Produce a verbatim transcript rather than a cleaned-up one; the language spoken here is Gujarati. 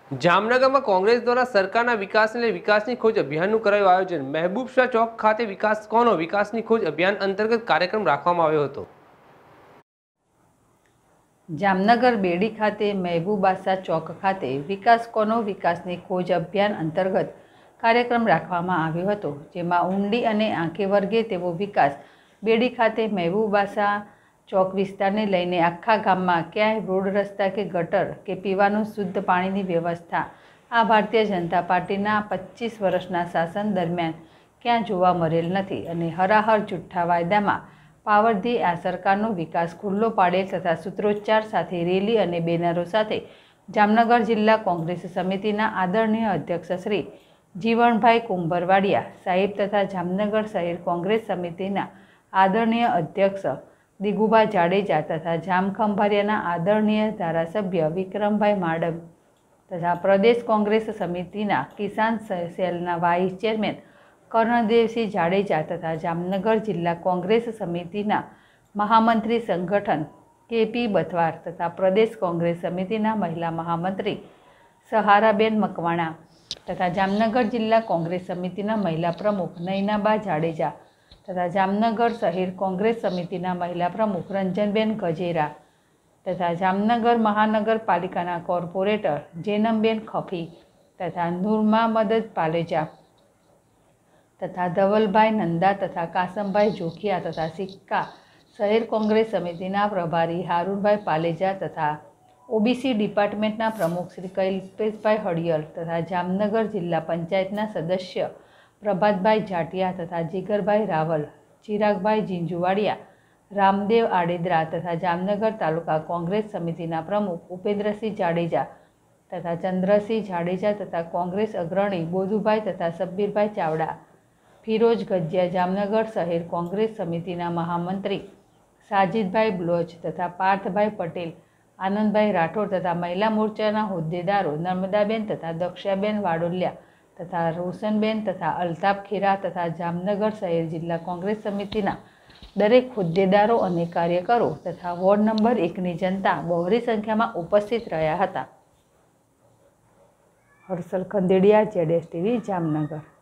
જામનગરમાં કોંગ્રેસ દ્વારા સરકારના વિકાસને લઈ વિકાસની ખોજ અભિયાનનું કરાયું આયોજન। મહેબૂબ શાહ ચોક ખાતે વિકાસ કોનો વિકાસની ખોજ અભિયાન અંતર્ગત કાર્યક્રમ રાખવામાં આવ્યો હતો। જામનગર બેડી ખાતે મહેબૂબા શાહ ચોક ખાતે વિકાસ કોનો વિકાસની ખોજ અભિયાન અંતર્ગત કાર્યક્રમ રાખવામાં આવ્યો હતો, જેમાં ઊંડી અને આંખે વર્ગે તેવો વિકાસ બેડી ખાતે મહેબૂબા શાહ ચોક વિસ્તારને લઈને આખા ગામમાં ક્યાંય રોડ રસ્તા કે ગટર કે પીવાનું શુદ્ધ પાણીની વ્યવસ્થા આ ભારતીય જનતા પાર્ટીના પચીસ વર્ષના શાસન દરમિયાન ક્યાં જોવા મળેલ નથી અને હરાહર જુઠ્ઠા વાયદામાં પાવરથી આ સરકારનો વિકાસ ખુલ્લો પાડેલ તથા સૂત્રોચ્ચાર સાથે રેલી અને બેનરો સાથે જામનગર જિલ્લા કોંગ્રેસ સમિતિના આદરણીય અધ્યક્ષ શ્રી જીવણભાઈ કુંભરવાડિયા સાહેબ તથા જામનગર શહેર કોંગ્રેસ સમિતિના આદરણીય અધ્યક્ષ દિગુભા જાડેજા તથા જામખંભાળિયાના આદરણીય ધારાસભ્ય વિક્રમભાઈ માડમ તથા પ્રદેશ કોંગ્રેસ સમિતિના કિસાન સેલના વાઇસ ચેરમેન કર્ણદેવસિંહ જાડેજા તથા જામનગર જિલ્લા કોંગ્રેસ સમિતિના મહામંત્રી સંગઠન કેપી બથવાર તથા પ્રદેશ કોંગ્રેસ સમિતિના મહિલા મહામંત્રી સહારાબેન મકવાણા તથા જામનગર જિલ્લા કોંગ્રેસ સમિતિના મહિલા પ્રમુખ નૈનાબા જાડેજા તથા જામનગર શહેર કોંગ્રેસ સમિતિના મહિલા પ્રમુખ રંજનબેન ગજેરા તથા જામનગર મહાનગરપાલિકાના કોર્પોરેટર જેનમબેન ખફી તથા નૂરમા મદદ પાલેજા તથા ધવલભાઈ નંદા તથા કાસમભાઈ જોખિયા તથા સિક્કા શહેર કોંગ્રેસ સમિતિના પ્રભારી હારૂનભાઈ પાલેજા તથા ઓબીસી ડિપાર્ટમેન્ટના પ્રમુખ શ્રી કલ્પેશભાઈ હળિયલ તથા જામનગર જિલ્લા પંચાયતના સદસ્ય પ્રભાતભાઈ જાટિયા તથા જીગરભાઈ રાવલ, ચિરાગભાઈ ઝીંઝુવાડિયા, રામદેવ આડેદરા તથા જામનગર તાલુકા કોંગ્રેસ સમિતિના પ્રમુખ ઉપેન્દ્રસિંહ જાડેજા તથા ચંદ્રસિંહ જાડેજા તથા કોંગ્રેસ અગ્રણી બોધુભાઈ તથા સબ્બીરભાઈ ચાવડા, ફિરોજ ગજિયા જામનગર શહેર કોંગ્રેસ સમિતિના મહામંત્રી સાજિદભાઈ બ્લોચ તથા પાર્થભાઈ પટેલ, આનંદભાઈ રાઠોડ તથા મહિલા મોરચાના હોદ્દેદારો નર્મદાબેન તથા દક્ષાબેન વાડોલિયા તથા રોશનબેન તથા અલ્તાફ ખેરા તથા જામનગર શહેર જિલ્લા કોંગ્રેસ સમિતિના દરેક હોદ્દેદારો અને કાર્યકરો તથા વોર્ડ નંબર એકની જનતા બહોળી સંખ્યામાં ઉપસ્થિત રહ્યા હતા। હર્ષલ ખંદેડિયા, જેડેશ ટીવી, જામનગર।